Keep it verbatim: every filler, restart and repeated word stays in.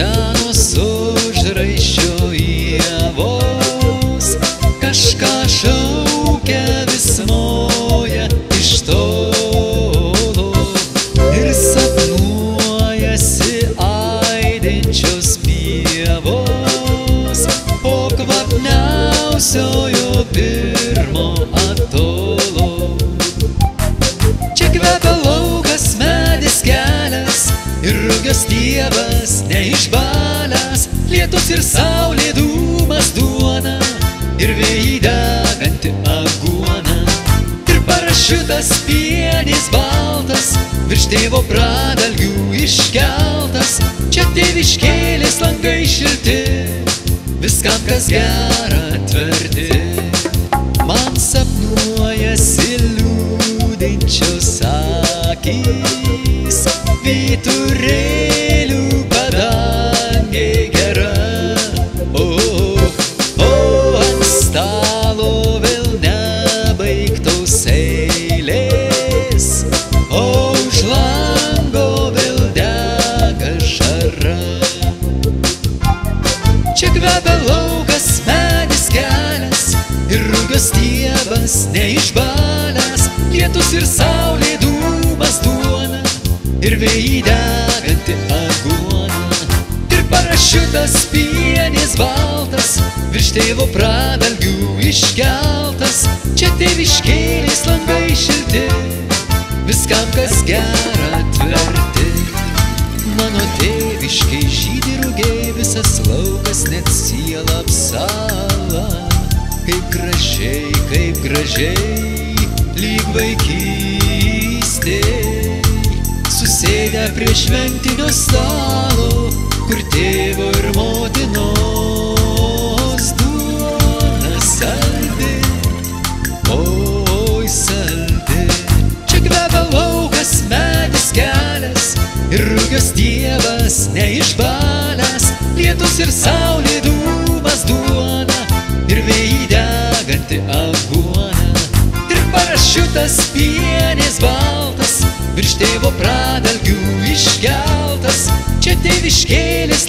senos užraiščio ievos kažką šaukia vis moja iš tolo ir sapnuojasi aidinčios pievos po kvapniausiojo pirmo atolo. Čia kvepia laukas, medis kelias ir rugios stiebas neišbalęs, lietus ir saulė, dūmas duona ir vėjai deganti aguona. Ir parašiutas pienis baltas virš tėvo pradalgių iškeltas. Čia tėviškėlės langai šilti, viskam kas gera tverti. Man sapnuojasi liūdinčios akys, vyturėlių padangė gera. O, o, ant stalo vėl nebaigtos eilės, o už lango vėl dega žara. Čia kvepia laukas, medis kelias ir rugios stiebas neišbalęs, lietus ir saulė, dūmas duona ir vėjai deganti aguona. Ir parašiutas pienis baltas virš tėvo pradalgių iškeltas. Čia tėviškėlės langai šilti, viskam kas gera tverti. Mano tėviškai žydi rugiai, visas laukas net siela apsala. Kaip gražiai, kaip gražiai, lyg vaikystėj, susėdę prie šventinio stalo, kur tėvo ir motinos duona saldi, oi saldi. Čia kvepia laukas, medis kelias ir rugios stiebas neišbalęs, lietus ir saulė, dūmas duona ir vėjai deganti aguona. Ir parašiutas pienis baltas virš tėvo pradalgių iškeltas. Čia tėviškėlės